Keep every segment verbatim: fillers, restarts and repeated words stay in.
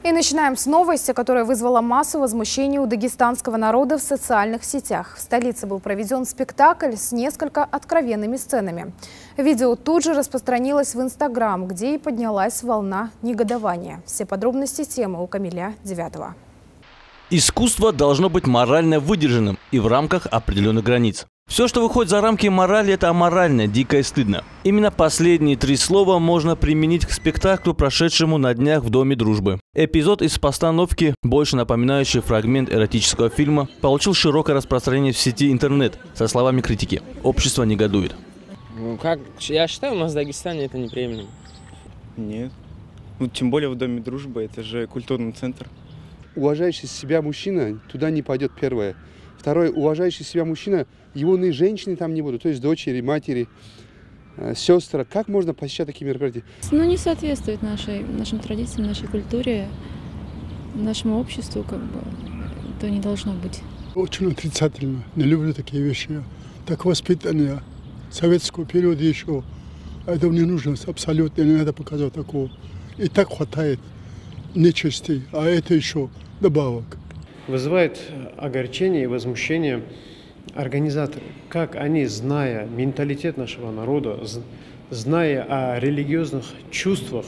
И начинаем с новости, которая вызвала массу возмущения у дагестанского народа в социальных сетях. В столице был проведен спектакль с несколько откровенными сценами. Видео тут же распространилось в Инстаграм, где и поднялась волна негодования. Все подробности темы у Камиля Девятова. Искусство должно быть морально выдержанным и в рамках определенных границ. Все, что выходит за рамки морали, это аморально, дико и стыдно. Именно последние три слова можно применить к спектаклю, прошедшему на днях в Доме дружбы. Эпизод из постановки, больше напоминающий фрагмент эротического фильма, получил широкое распространение в сети интернет со словами критики. Общество негодует. Ну, как я считаю, у нас в Дагестане это неприемлемо. Нет. Ну, тем более в Доме дружбы, это же культурный центр. Уважающий себя мужчина туда не пойдет, первое. Второе, уважающий себя мужчина, его и женщины там не будут, то есть дочери, матери, э, сестры. Как можно посещать такие мероприятия? Ну, не соответствует нашей, нашим традициям, нашей культуре, нашему обществу, как бы, это не должно быть. Очень отрицательно. Не люблю такие вещи. Так воспитание советского периода еще. Этого не нужно, абсолютно не надо показывать такого. И так хватает нечисти, а это еще добавок. Вызывает огорчение и возмущение организаторы. Как они, зная менталитет нашего народа, зная о религиозных чувствах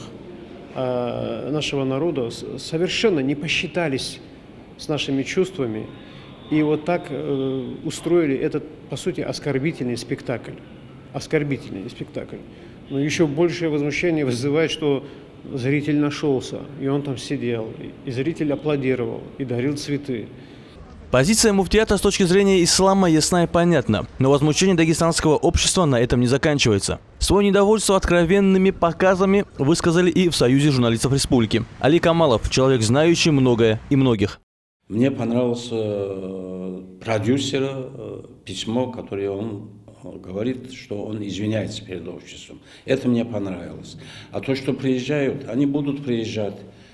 нашего народа, совершенно не посчитались с нашими чувствами и вот так устроили этот, по сути, оскорбительный спектакль. Оскорбительный спектакль. Но еще большее возмущение вызывает, что зритель нашелся, и он там сидел, и зритель аплодировал, и дарил цветы. Позиция муфтията с точки зрения ислама ясна и понятна, но возмущение дагестанского общества на этом не заканчивается. Свое недовольство откровенными показами высказали и в Союзе журналистов республики. Али Камалов – человек, знающий многое и многих. Мне понравился продюсер, письмо, которое он говорит, что он извиняется перед обществом. Это мне понравилось. А то, что приезжают, они будут приезжать.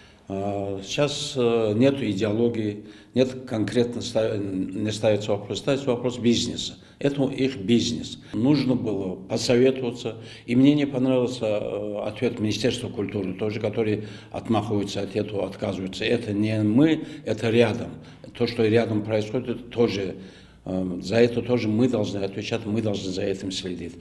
Сейчас нет идеологии, нет конкретно не ставится вопрос, ставится вопрос бизнеса. Это их бизнес. Нужно было посоветоваться. И мне не понравился ответ Министерства культуры, тоже, который отмахивается от этого, отказывается. Это не мы, это рядом. То, что рядом происходит, это тоже... За это тоже мы должны отвечать, мы должны за этим следить.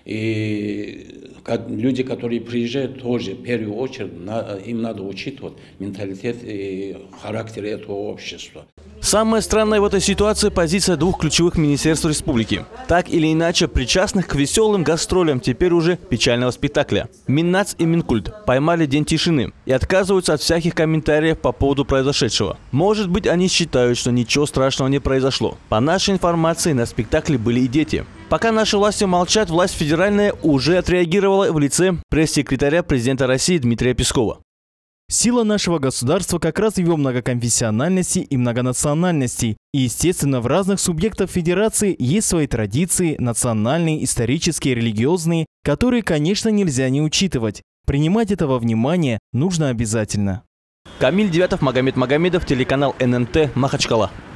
И люди, которые приезжают, тоже в первую очередь им надо учитывать менталитет и характер этого общества. Самое странное в этой ситуации – позиция двух ключевых министерств республики. Так или иначе, причастных к веселым гастролям теперь уже печального спектакля. Миннац и Минкульт поймали день тишины и отказываются от всяких комментариев по поводу произошедшего. Может быть, они считают, что ничего страшного не произошло. По нашей информации, на спектакле были и дети. Пока наши власти молчат, власть федеральная уже отреагировала в лице пресс-секретаря президента России Дмитрия Пескова. Сила нашего государства как раз в его многоконфессиональности и многонациональности. И, естественно, в разных субъектах федерации есть свои традиции, национальные, исторические, религиозные, которые, конечно, нельзя не учитывать. Принимать это во внимание нужно обязательно. Камиль Девятов, Магомед Магомедов, телеканал эн эн тэ, Махачкала.